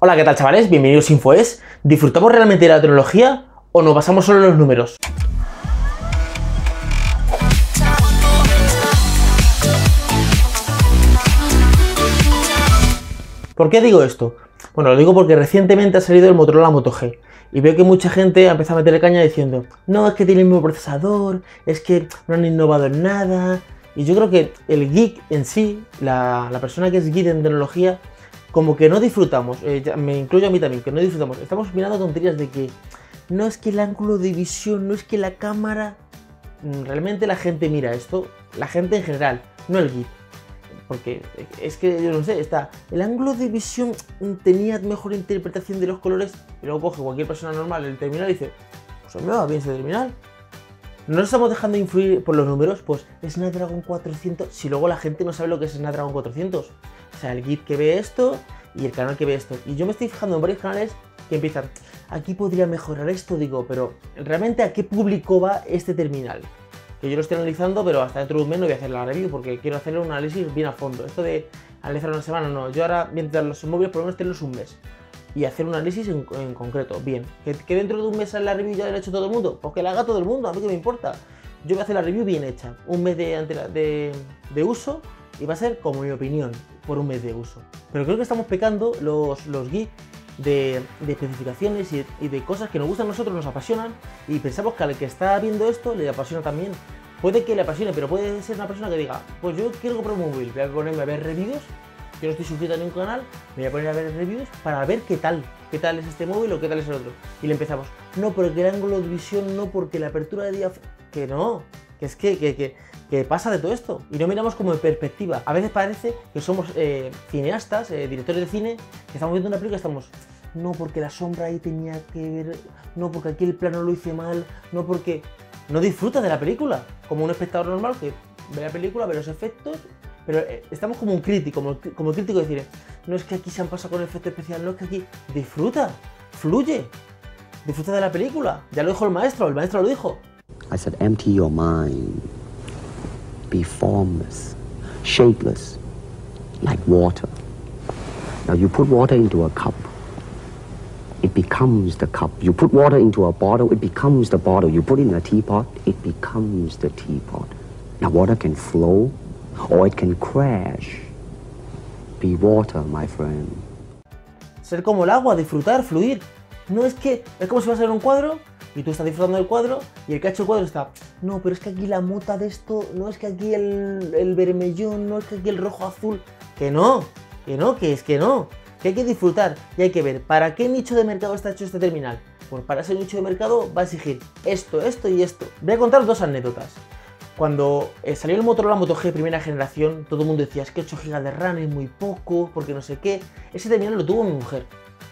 Hola, ¿qué tal, chavales? Bienvenidos a InfoES. ¿Disfrutamos realmente de la tecnología o nos basamos solo en los números? ¿Por qué digo esto? Bueno, lo digo porque recientemente ha salido el Motorola Moto G y veo que mucha gente ha empezado a meterle caña diciendo no, es que tiene el mismo procesador, es que no han innovado en nada. Y yo creo que el geek en sí, la persona que es geek en tecnología, como que no disfrutamos, me incluyo a mí también, que no disfrutamos. Estamos mirando tonterías de que no es que el ángulo de visión, no es que la cámara. Realmente la gente mira esto, la gente en general, no el geek. Porque es que, yo no sé, el ángulo de visión tenía mejor interpretación de los colores y luego coge cualquier persona normal el terminal y dice, pues a mí me va bien ese terminal. No nos estamos dejando influir por los números, pues Snapdragon 400, si luego la gente no sabe lo que es Snapdragon 400. O sea, el geek que ve esto y el canal que ve esto. Y yo me estoy fijando en varios canales que empiezan, aquí podría mejorar esto, digo, pero ¿realmente a qué público va este terminal? Que yo lo estoy analizando, pero hasta dentro de un mes no voy a hacer la review porque quiero hacer un análisis bien a fondo. Esto de analizar una semana, no. Yo ahora, mientras los móviles, por lo menos tenerlos un mes y hacer un análisis en concreto, bien. ¿Que dentro de un mes sale la review ya la ha hecho todo el mundo? Pues que la haga todo el mundo, a mí que me importa. Yo voy a hacer la review bien hecha, un mes de uso y va a ser como mi opinión por un mes de uso. Pero creo que estamos pecando los geeks de especificaciones y de cosas que nos gustan a nosotros, nos apasionan y pensamos que al que está viendo esto le apasiona también. Puede que le apasione, pero puede ser una persona que diga, pues yo quiero comprar un móvil, voy a ponerme a ver reviews, yo no estoy suscrito a ningún canal, me voy a poner a ver reviews para ver qué tal es este móvil o qué tal es el otro. Y le empezamos, no, porque el ángulo de visión, no, porque la apertura de diafragma, que no, que es que pasa de todo esto y no miramos como en perspectiva. A veces parece que somos cineastas, directores de cine, que estamos viendo una película y estamos, no, porque la sombra ahí tenía que ver, no, porque aquí el plano lo hice mal, no, porque no disfrutas de la película, como un espectador normal que ve la película, ve los efectos, pero estamos como un crítico, como el crítico de decir, no es que aquí se han pasado con el efecto especial, no es que aquí, disfruta, fluye, disfruta de la película, ya lo dijo el maestro lo dijo. I said, empty your mind. Be formless, shapeless, like water. Now you put water into a cup, it becomes the cup. You put water into a bottle, it becomes the bottle. You put it in a teapot, it becomes the teapot. Now water can flow or it can crash. Be water, my friend. Ser como el agua, disfrutar, fluir. No es que, es como si vas a ver un cuadro y tú estás disfrutando del cuadro y el que ha hecho el cuadro está, no, pero es que aquí la mota de esto, no es que aquí el vermellón, no es que aquí el rojo azul, que no, que hay que disfrutar y hay que ver para qué nicho de mercado está hecho este terminal. Pues para ese nicho de mercado va a exigir esto, esto y esto. Voy a contar dos anécdotas. Cuando salió el Motorola Moto G primera generación, todo el mundo decía, es que 8 GB de RAM es muy poco, porque no sé qué. Ese terminal lo tuvo mi mujer.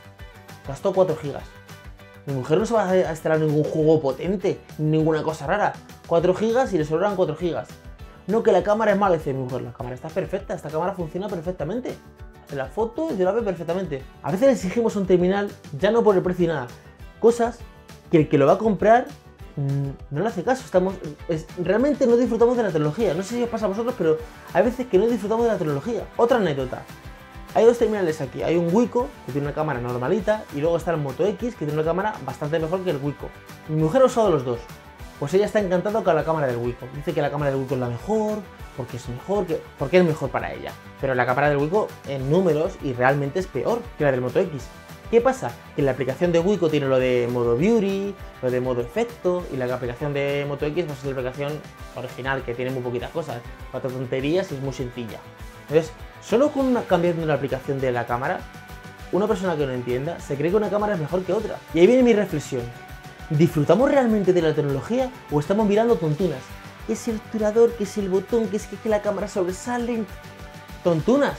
Gastó 4 GB. Mi mujer no se va a instalar ningún juego potente, ninguna cosa rara. 4 GB y le sobraban 4 GB. No, que la cámara es mala, dice mi mujer, la cámara está perfecta, esta cámara funciona perfectamente. Hace la foto y yo la veo perfectamente. A veces le exigimos un terminal, ya no por el precio y nada, cosas que el que lo va a comprar no le hace caso. Realmente no disfrutamos de la tecnología. No sé si os pasa a vosotros, pero hay veces que no disfrutamos de la tecnología. Otra anécdota. Hay dos terminales aquí. Hay un Wiko, que tiene una cámara normalita, y luego está el Moto X, que tiene una cámara bastante mejor que el Wiko. Mi mujer ha usado los dos. Pues ella está encantada con la cámara del Wiko. Dice que la cámara del Wiko es la mejor, porque es mejor, porque es mejor para ella. Pero la cámara del Wiko en números y realmente es peor que la del Moto X. ¿Qué pasa? Que la aplicación de Wiko tiene lo de modo beauty, lo de modo efecto, y la aplicación de Moto X pues, es la aplicación original, que tiene muy poquitas cosas, 4 tonterías y es muy sencilla. Entonces, solo con cambiando una aplicación de la cámara, una persona que no entienda se cree que una cámara es mejor que otra. Y ahí viene mi reflexión. ¿Disfrutamos realmente de la tecnología o estamos mirando tontunas? ¿Qué es el obturador? ¿Qué es el botón? ¿Qué es que la cámara sobresale? Tontunas.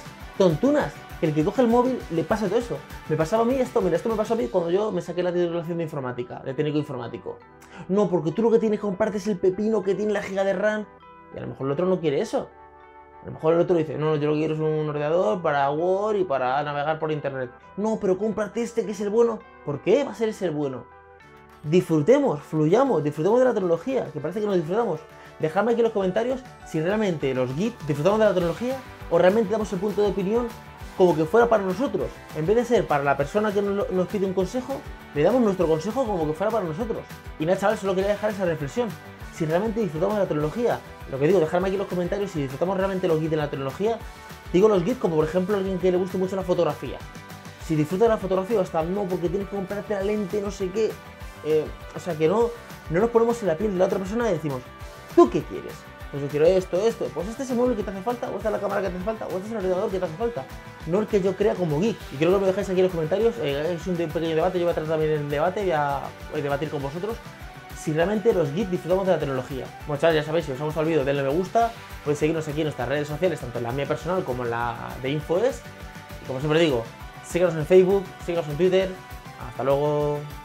El que coge el móvil le pasa todo eso. Me pasaba a mí esto, mira, esto me pasó a mí cuando yo me saqué la titulación de informática, de técnico informático. No, porque tú lo que tienes que comprarte es el pepino que tiene la giga de RAM. Y a lo mejor el otro no quiere eso. A lo mejor el otro dice, no, yo lo que quiero es un ordenador para Word y para navegar por internet. No, pero cómprate este que es el bueno. ¿Por qué va a ser ese el bueno? Disfrutemos, fluyamos, disfrutemos de la tecnología, que parece que no disfrutamos. Dejadme aquí en los comentarios si realmente los geeks disfrutamos de la tecnología o realmente damos el punto de opinión como que fuera para nosotros. En vez de ser para la persona que nos pide un consejo, le damos nuestro consejo como que fuera para nosotros. Y nada, chavales, solo quería dejar esa reflexión. Si realmente disfrutamos de la tecnología, lo que digo, dejadme aquí en los comentarios si disfrutamos realmente los GIF de la tecnología. Digo los GIF como por ejemplo alguien que le guste mucho la fotografía. Si disfruta de la fotografía, hasta no, porque tienes que comprarte la lente, no sé qué. O sea que no nos ponemos en la piel de la otra persona y decimos, ¿tú qué quieres? Pues yo quiero esto, pues este es el móvil que te hace falta, o esta es la cámara que te hace falta, o este es el ordenador que te hace falta. No el que yo crea como geek. Y creo que me dejáis aquí en los comentarios, es un pequeño debate, yo voy a tratar también el debate, voy a debatir con vosotros si realmente los geeks disfrutamos de la tecnología. Bueno, chavales, ya sabéis, si os ha gustado el vídeo, denle me gusta, podéis seguirnos aquí en nuestras redes sociales, tanto en la mía personal como en la de InfoES. Y como siempre digo, síganos en Facebook, síganos en Twitter. Hasta luego.